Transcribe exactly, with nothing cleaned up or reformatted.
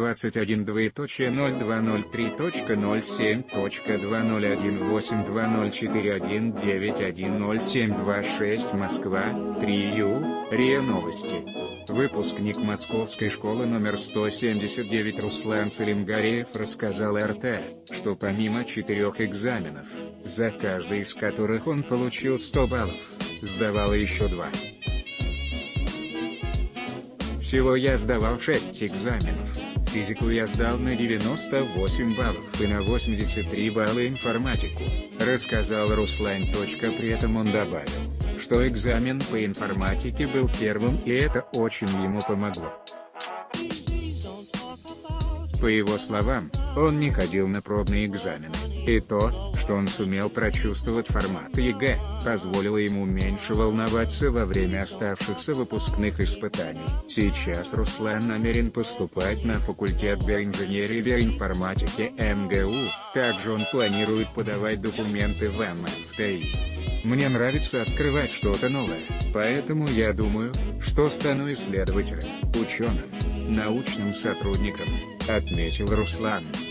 двадцать один двоеточие ноль два ноль три точка ноль семь точка два ноль один восемь два ноль четыре один девять один ноль семь два шесть Москва, три ю, РИА Новости. Выпускник Московской школы номер сто семьдесят девять Руслан Салимгареев рассказал эр тэ, что помимо четырех экзаменов, за каждый из которых он получил сто баллов, сдавал еще два. Всего я сдавал шесть экзаменов. Физику я сдал на девяносто восемь баллов и на восемьдесят три балла информатику, рассказал Руслан. При этом он добавил, что экзамен по информатике был первым, и это очень ему помогло. По его словам, он не ходил на пробные экзамены, и то, что он сумел прочувствовать формат ЕГЭ, позволило ему меньше волноваться во время оставшихся выпускных испытаний. Сейчас Руслан намерен поступать на факультет биоинженерии и биоинформатики эм гэ у, также он планирует подавать документы в эм эф тэ и. Мне нравится открывать что-то новое, поэтому я думаю, что стану исследователем, ученым, научным сотрудником, отметил Руслан.